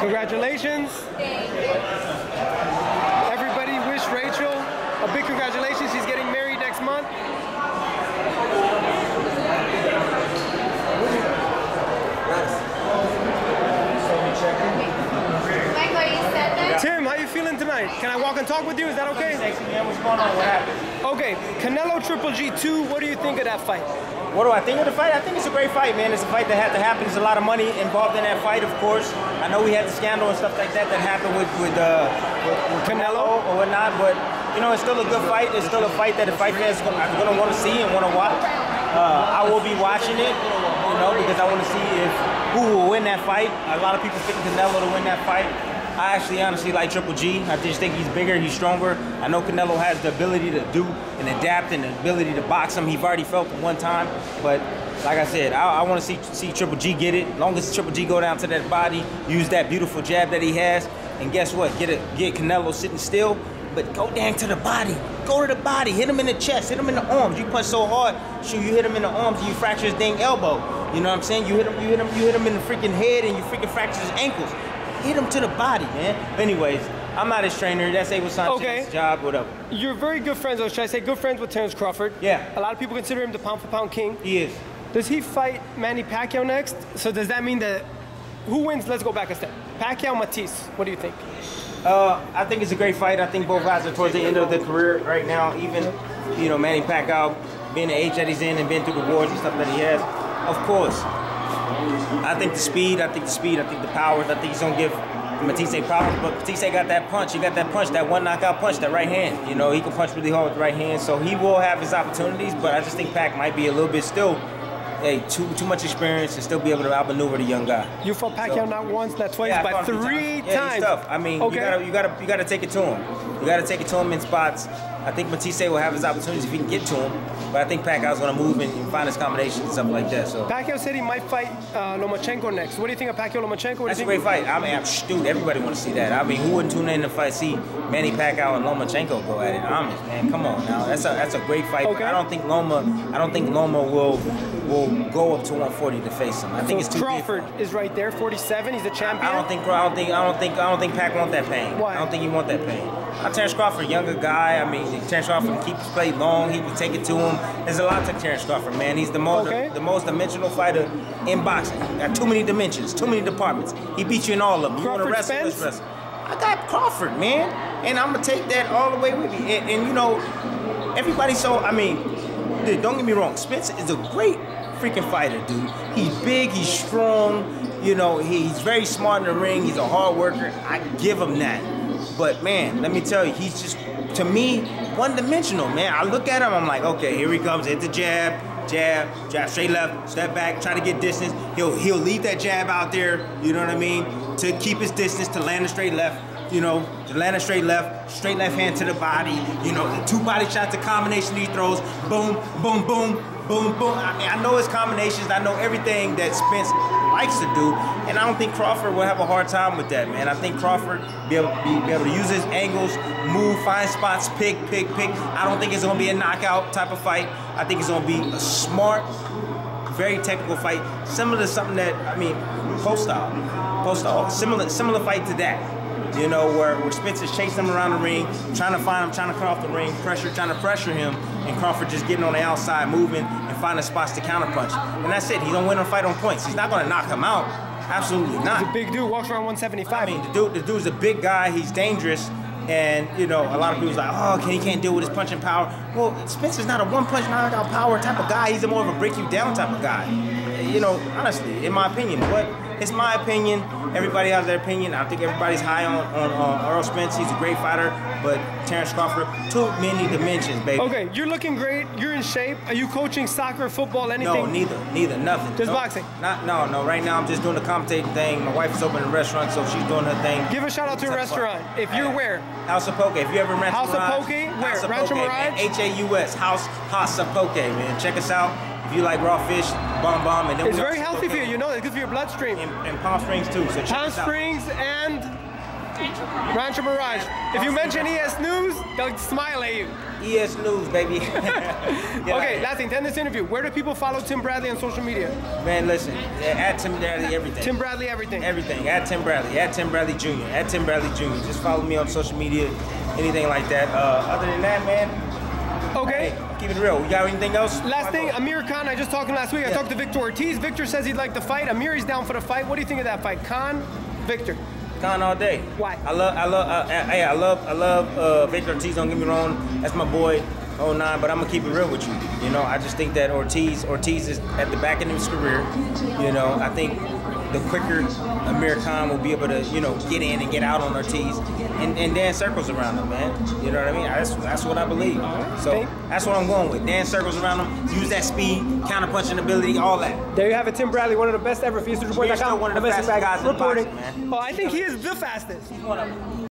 Congratulations. Everybody wish Rachel a big congratulations. She's getting married next month. Tim, how you feeling tonight? Can I walk and talk with you? Is that okay? Sexy, man. What's going on? What happened? Okay, Canelo Triple G 2, what do you think of that fight? What do I think of the fight? I think it's a great fight, man. It's a fight that had to happen. There's a lot of money involved in that fight, of course. I know we had the scandal and stuff like that happened with Canelo or whatnot, but you know, it's still a good fight. It's still a fight that the fight fans are going to want to see and want to watch. I will be watching it, you know, because I want to see who will win that fight. A lot of people think Canelo to win that fight. I actually honestly like Triple G. I just think he's bigger, he's stronger. I know Canelo has the ability to do and adapt and the ability to box him. He's already felt it one time, but like I said, I want to see Triple G get it. As long as Triple G go down to that body, use that beautiful jab that he has, and guess what? Get Canelo sitting still, but go down to the body. Go to the body, hit him in the chest, hit him in the arms. You punch so hard, shoot, you hit him in the arms and you fracture his dang elbow. You know what I'm saying? You hit him in the freaking head and you freaking fracture his ankles. Hit him to the body, man. But anyways, I'm not his trainer. That's Abel Sanchez's job, whatever. You're very good friends, or should I say good friends with Terrence Crawford. Yeah. A lot of people consider him the pound-for-pound king. He is. Does he fight Manny Pacquiao next? So does that mean that, who wins? Let's go back a step. Pacquiao, Matthysse, what do you think? I think it's a great fight. I think both guys are towards the end of their career right now. Even, you know, Manny Pacquiao, being the age that he's in and been through the wars and stuff that he has, of course. I think the speed, I think the powers, I think he's going to give Matthysse problems, but Matthysse got that punch. He got that punch, that one knockout punch, that right hand. You know, he can punch really hard with the right hand, so he will have his opportunities, but I just think Pac might be a little bit still, too much experience and still be able to outmaneuver the young guy. You fought Pacquiao not once, not twice, but three times. Yeah, he's tough. I mean, you gotta take it to him. You gotta take it to him in spots. I think Matthysse will have his opportunities if he can get to him, but I think Pacquiao's gonna move and find his combinations and stuff like that. So Pacquiao said he might fight Lomachenko next. What do you think of Pacquiao Lomachenko? That's a great fight. I mean, dude, everybody want to see that. I mean, who wouldn't tune in to fight, see Manny Pacquiao and Lomachenko go at it? Honest, man, come on now. That's a great fight. Okay. I don't think Loma will go up to 140 to face him. I think it's too Crawford is right there, 47. He's the champion. I don't think Pac want that pain. Why? I don't think he want that pain. Terrence Crawford, younger guy. I mean, Terrence Crawford can keep his play long. He can take it to him. There's a lot to Terrence Crawford, man. He's the most dimensional fighter in boxing. Got too many dimensions, too many departments. He beat you in all of them. You want to wrestle? Let's wrestle. I got Crawford, man, and I'm gonna take that all the way with me. And you know, everybody. So I mean, dude, don't get me wrong. Spence is a great freaking fighter, dude. He's big. He's strong. You know, he's very smart in the ring. He's a hard worker. I give him that. But man, let me tell you, he's just, to me, one-dimensional, man. I look at him, I'm like, okay, here he comes. Hit the jab, straight left, step back, try to get distance. He'll leave that jab out there, you know what I mean, to keep his distance, to land a straight left, you know, to land a straight left hand to the body, you know, the two body shots, the combination he throws, boom, boom, boom, boom, boom. I mean, I know his combinations, I know everything that Spence likes to do, and I don't think Crawford will have a hard time with that, man. I think Crawford be able to use his angles, move, find spots, pick. I don't think it's going to be a knockout type of fight. I think it's going to be a smart, very technical fight, similar to something that, I mean, post-style, similar fight to that. You know, where Spence is chasing him around the ring, trying to find him, trying to cut off the ring, trying to pressure him, and Crawford just getting on the outside, moving, and finding spots to counterpunch. And that's it. He's gonna win a fight on points. He's not gonna knock him out. Absolutely not. He's a big dude, walks around 175. I mean, the dude's a big guy. He's dangerous. And, you know, a lot of people's like, oh, he can't deal with his punching power. Well, Spence is not a one-punch knockout power type of guy. He's a more of a break-you-down type of guy. You know, honestly, in my opinion. But it's my opinion. Everybody has their opinion. I think everybody's high on Earl Spence. He's a great fighter. But Terrence Crawford, too many dimensions, baby. Okay, you're looking great. You're in shape. Are you coaching soccer, football, anything? No, neither, nothing. Just boxing? No. Right now, I'm just doing the commentating thing. My wife is opening a restaurant, so she's doing her thing. Give a shout out to a restaurant. If you're where? House of Poke. If you ever in House of Poke? Where? Rancho Mirage? H-A-U-S. House of Poke, man. Check us out. If you like raw fish, bomb. And then it's very healthy for you. You know, it's good for your bloodstream. And Palm Springs, too. So Palm Springs and Rancho Mirage. If you mention ESNEWS, they'll smile at you. ESNEWS, baby. Okay, last thing, to end this interview, where do people follow Tim Bradley on social media? Man, listen, at Tim Bradley everything. Tim Bradley everything. Everything. At Tim Bradley Jr. At Tim Bradley Jr. Just follow me on social media, anything like that. Other than that, man. Okay. Hey, keep it real. You got anything else? Last thing, Amir Khan, I just talked to him last week. I talked to Victor Ortiz. Victor says he'd like to fight. Amir is down for the fight. What do you think of that fight? Khan, Victor. Khan all day. Why? I love Victor Ortiz, don't get me wrong. That's my boy. 09, but I'm gonna keep it real with you. You know, I just think that Ortiz is at the back end of his career. You know, I think the quicker Amir Khan will be able to, you know, get in and get out on Ortiz and dance circles around him, man. You know what I mean? That's what I believe. So that's what I'm going with. Dance circles around him, use that speed, counter-punching ability, all that. There you have it, Tim Bradley, one of the best ever. He's still one of the fastest guys in boxing, man. Oh, I think he is the fastest. He's one of them.